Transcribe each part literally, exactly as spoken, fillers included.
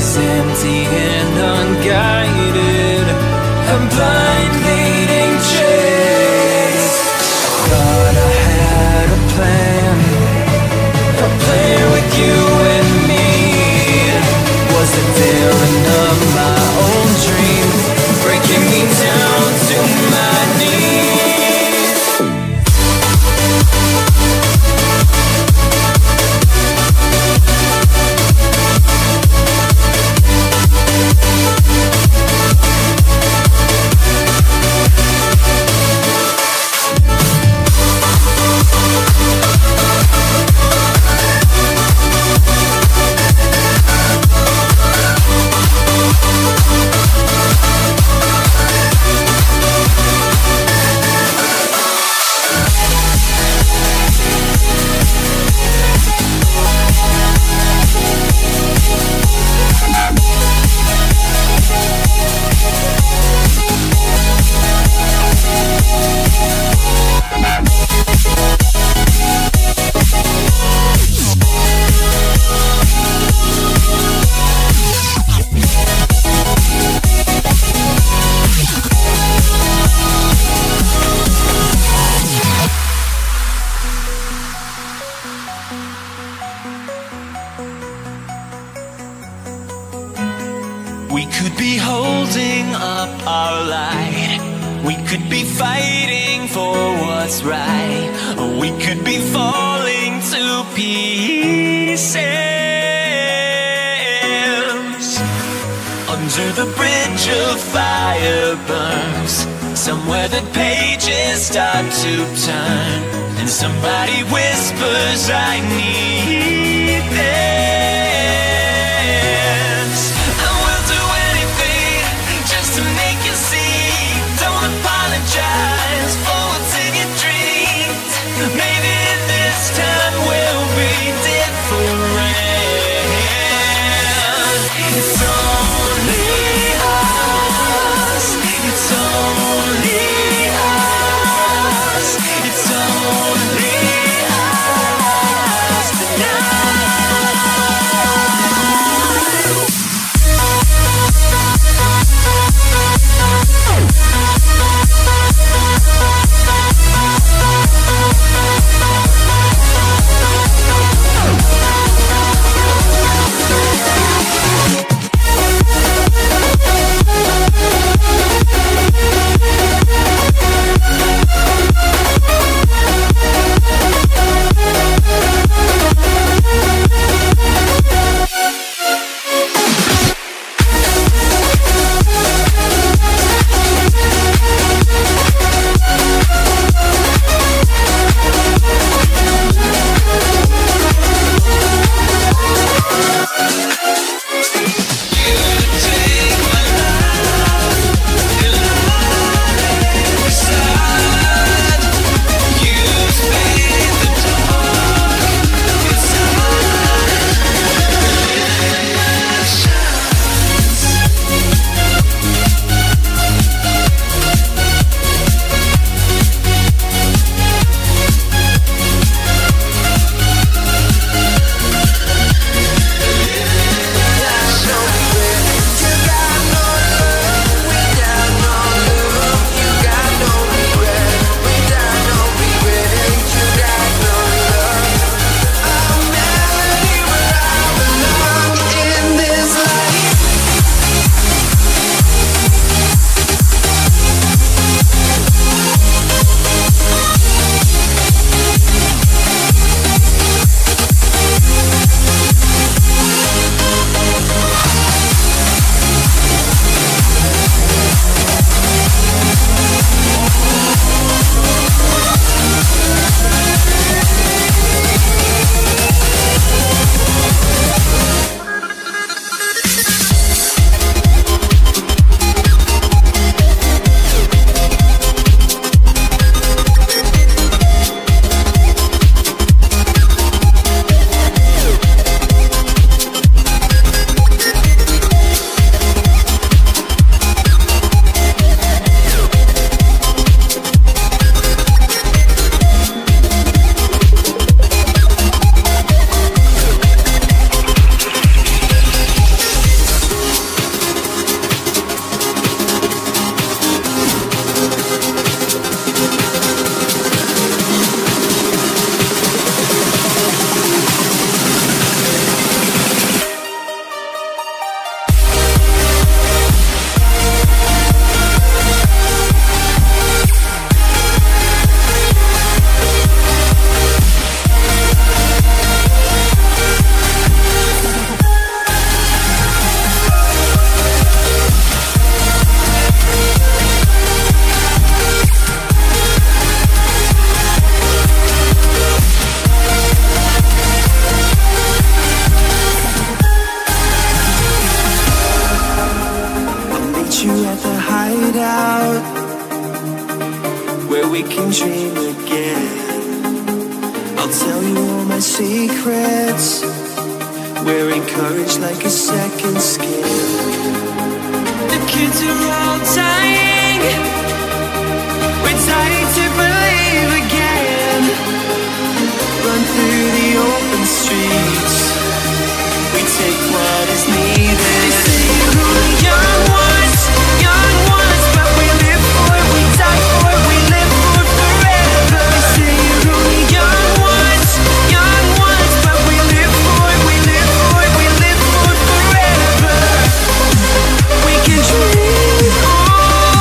was empty and unguided, a blind leading chase. I thought I had a plan, a plan with you and me. Was the villain of my own dream, breaking me down to my knees. We could be holding up our light, we could be fighting for what's right, or we could be falling to pieces. Under the bridge of fire burns, somewhere the pages start to turn, and somebody whispers, I need this. To make you see, don't apologize for what's in your dreams. Maybe this time will be different. It's only us. It's only us. It's only us tonight. secrets. We're encouraged like a second skin. The kids are all dying. We're dying to believe again. Run through the open streets. We take what is needed. They say we're only young ones, young ones, but we live for it, we die for it, we live for it forever. They say we're only young ones, young ones, but we live for it, we live for it, we live for it forever. We can dream on.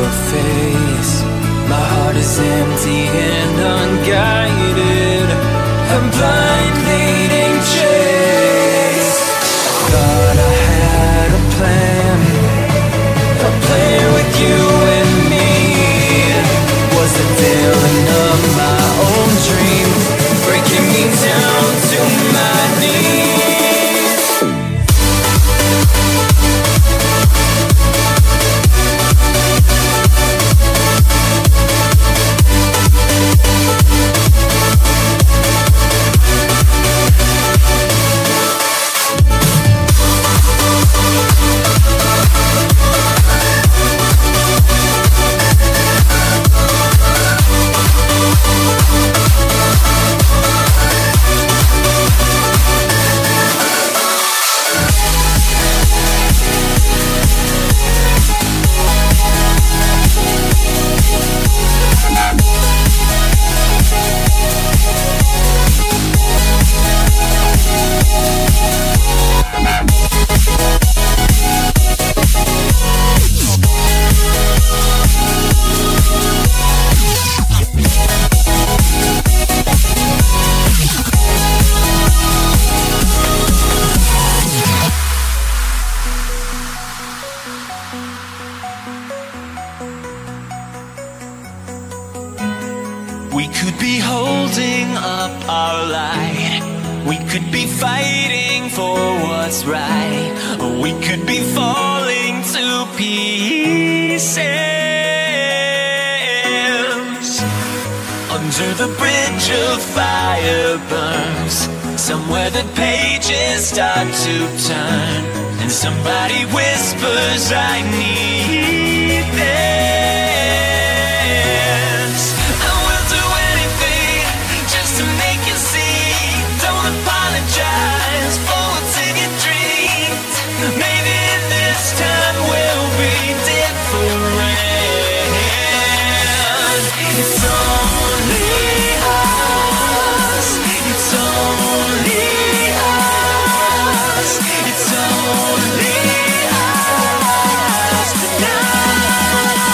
your face. My heart is empty and unguided, a blind leading chase. Thought I had a plan, a plan with you and me. Was the villain of my own dream, breaking me down to my knees. We could be holding up our light, we could be fighting for what's right, or we could be falling to pieces. Under the bridge of fire burns, somewhere the pages start to turn, and somebody whispers, I need this. I will do anything just to make you see. Don't apologize for what's in your dreams. Maybe this time will be different. It's only us. It's only us. It's only us tonight.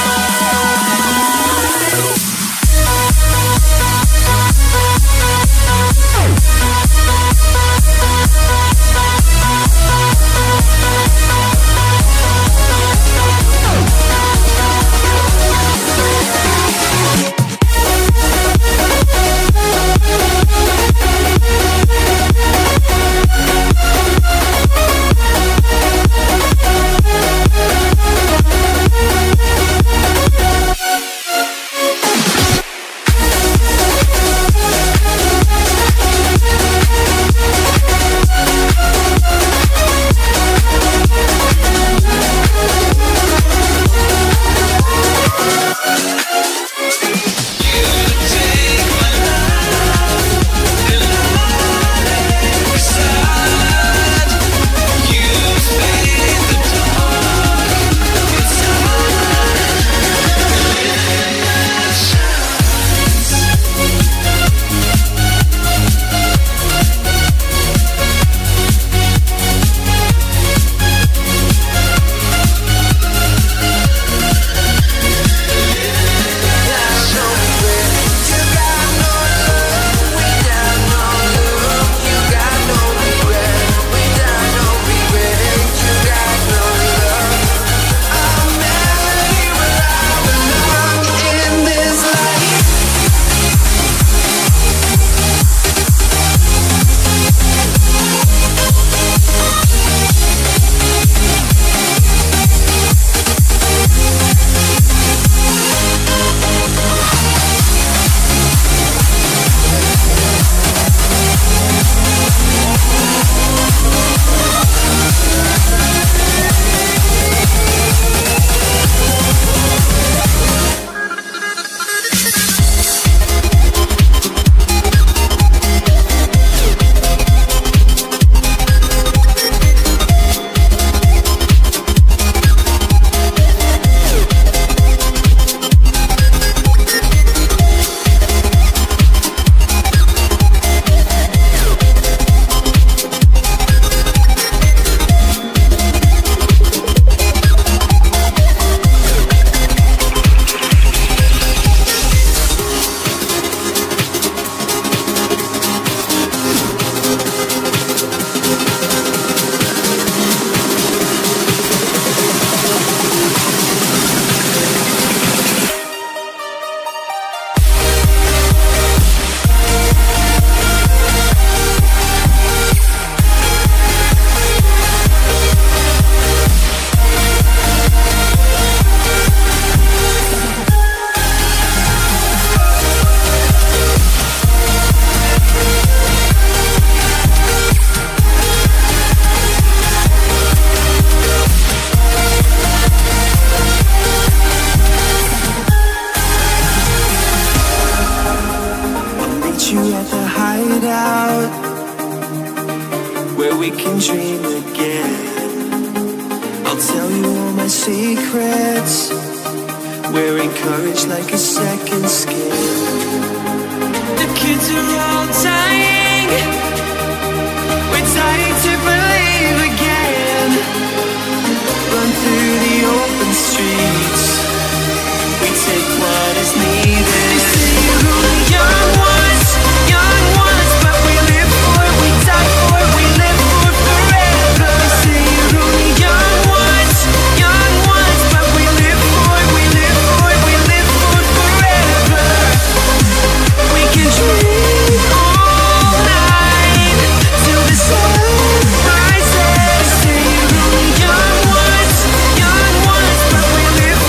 can dream again. I'll tell you all my secrets. We're encouraged like a second skin. The kids are all dying. We're dying to believe again. Run through the open streets. We take what is needed. They say we're only young ones, young ones, but we live for it, we die for it, we live for it forever. They say we're only young ones, young ones, but we live for it, we live for it, we live for it forever. We can dream all night till the sun rises. Say we're only young ones, young ones, but we live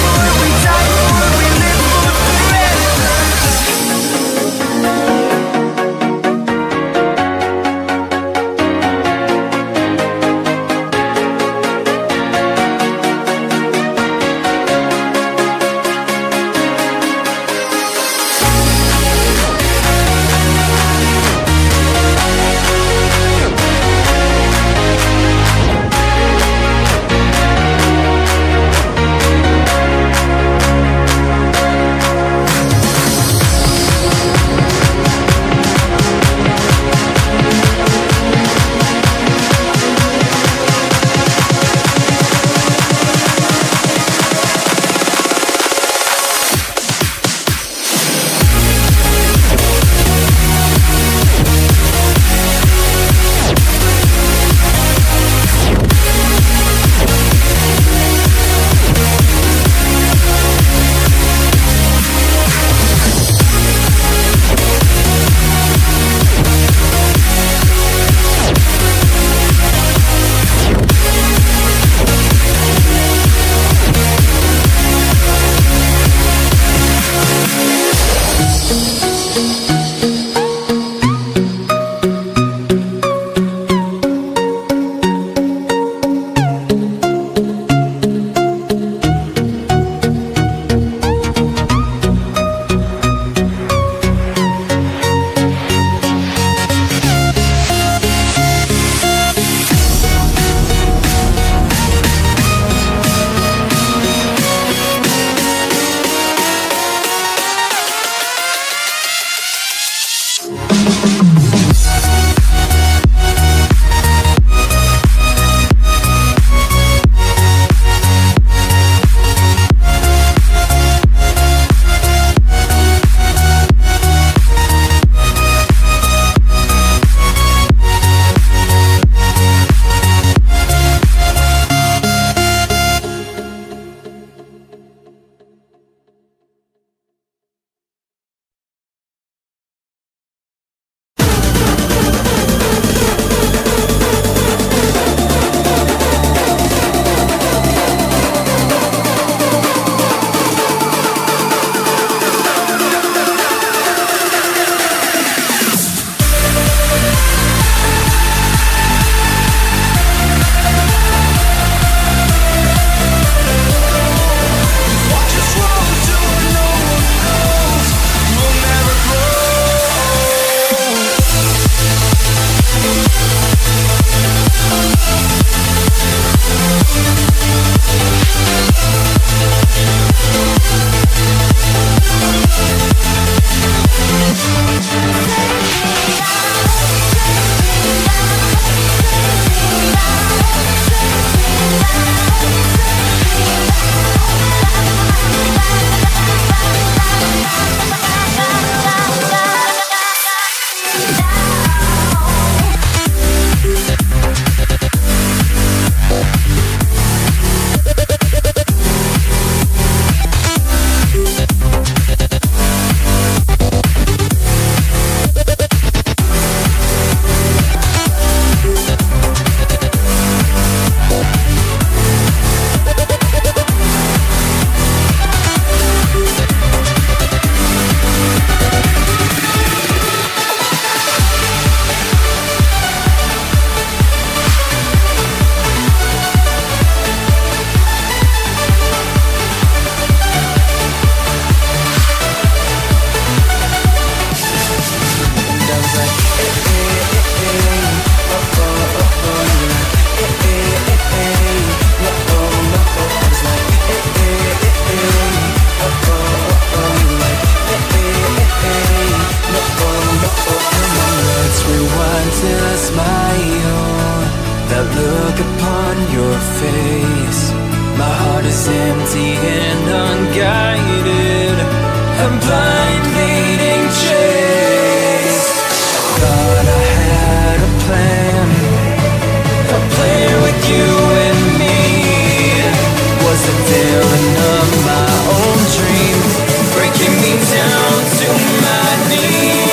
empty and unguided, a blind leading chase. I thought I had a plan, a plan with you and me. Was the daring of my own dream, breaking me down to my knees.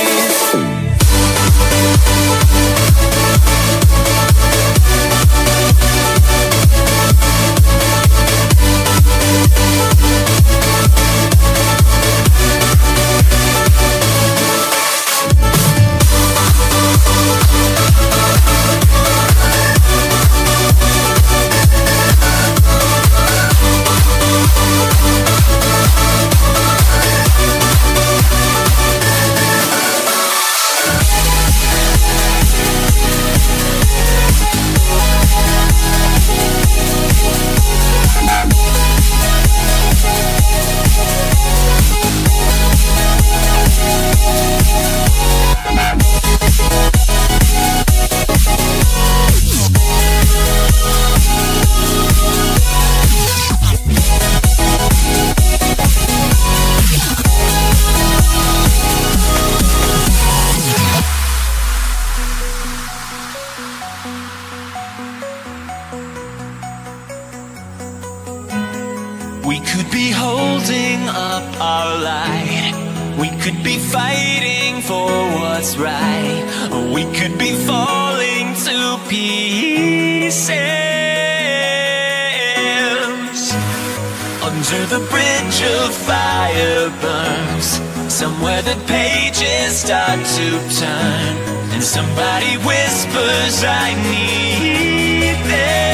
We could be holding up our light, we could be fighting for what's right, or we could be falling to pieces. Under the bridge of fire burns, somewhere the pages start to turn, and somebody whispers, I need them.